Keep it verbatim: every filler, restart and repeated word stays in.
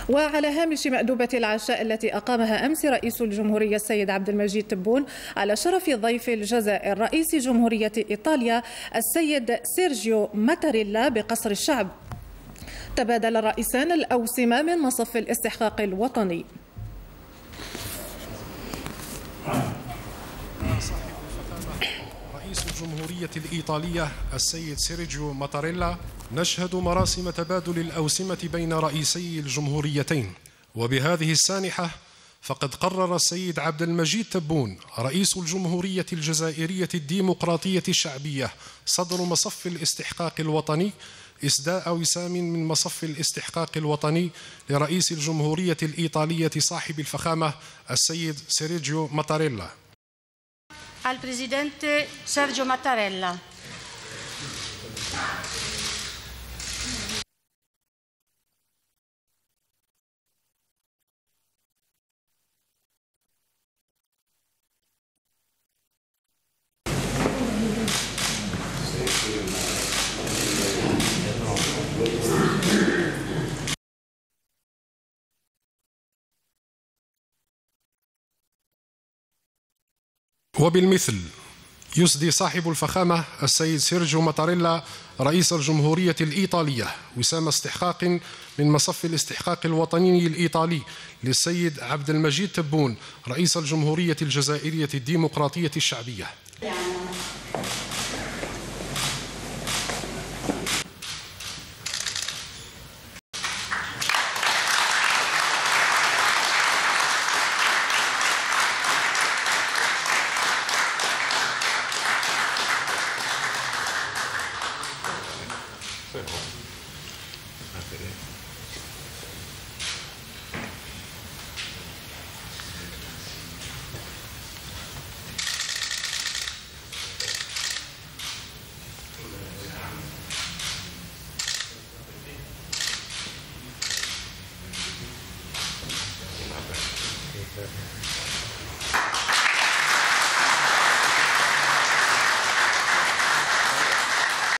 وعلى هامش مأدوبة العشاء التي أقامها أمس رئيس الجمهورية السيد عبد المجيد تبون على شرف ضيف الجزائر رئيس جمهورية إيطاليا السيد سيرجيو ماتاريلا بقصر الشعب، تبادل الرئيسان الأوسمة من مصف الاستحقاق الوطني. رئيس الجمهورية الإيطالية السيد سيرجيو ماتاريلا نشهد مراسم تبادل الأوسمة بين رئيسي الجمهوريتين، وبهذه السانحة فقد قرر السيد عبد المجيد تبون رئيس الجمهورية الجزائرية الديمقراطية الشعبية صدر مصف الاستحقاق الوطني إسداء وسام من مصف الاستحقاق الوطني لرئيس الجمهورية الإيطالية صاحب الفخامة السيد سيرجيو ماتاريلا. Al Presidente Sergio Mattarella. وبالمثل يسدي صاحب الفخامة السيد سيرجيو ماتاريلا رئيس الجمهورية الإيطالية وسام استحقاق من مصف الاستحقاق الوطني الإيطالي للسيد عبد المجيد تبون رئيس الجمهورية الجزائرية الديمقراطية الشعبية.